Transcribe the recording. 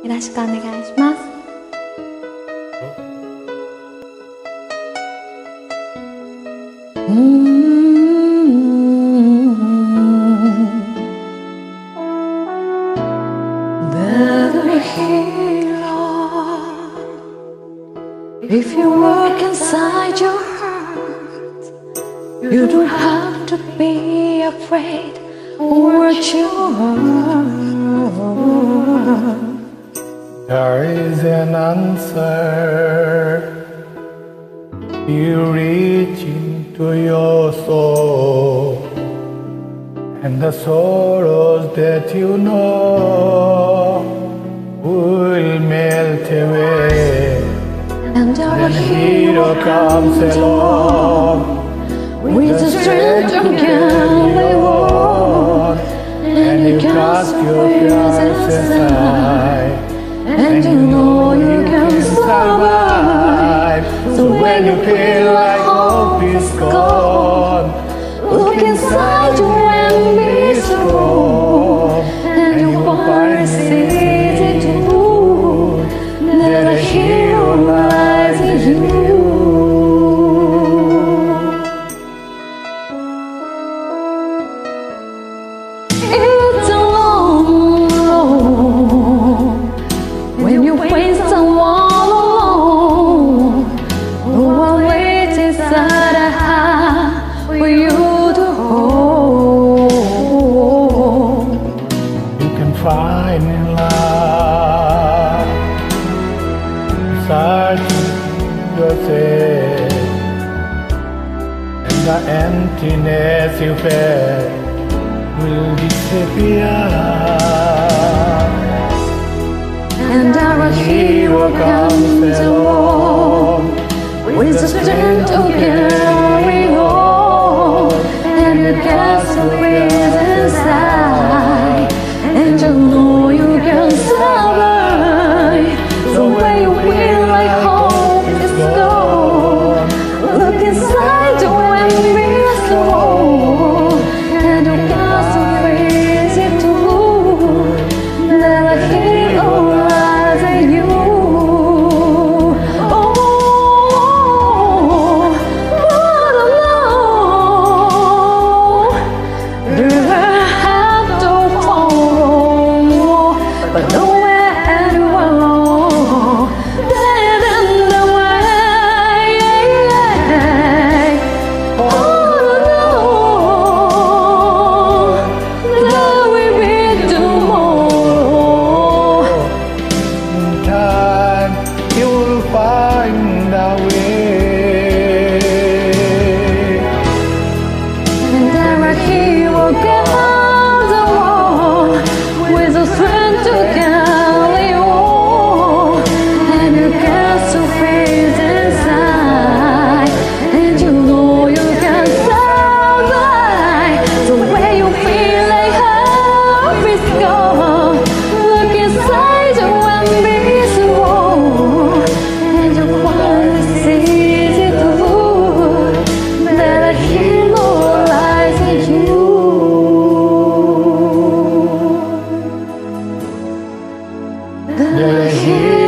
よろしくお願いします。 Better hero, if you work inside your heart, you don't have to be afraid of what you are. There is an answer. You reach into your soul, and the sorrows that you know will melt away. And our Then hero comes along with the strength you can live on, and you cast your fears aside, and you know you can survive. So when you feel like hope is gone, Look inside you and be strong, and you'll find it's easy to do that a hero lies in you. It's a long road when you face someone alone, who will wait inside a heart for you to hold. you can find in love, searching yourself, and the emptiness you felt will disappear. And our hero comes along with the strength to carry on, and you cast away inside, and you know you can survive. So when you feel like hope is gone, look inside you and be strong, and you cast away easy to that a hero lies in you. Oh, what a love! You have to follow, but nowhere alone. Dead in the way. Oh, there will be tomorrow. In time, you'll find a way. And there a hero comes along with the strength to carry on, and you cast your face inside, and you know you can survive. So when you feel like hope is gone, look inside you and be strong, and you find it's easy to that a hero lies in you. The hero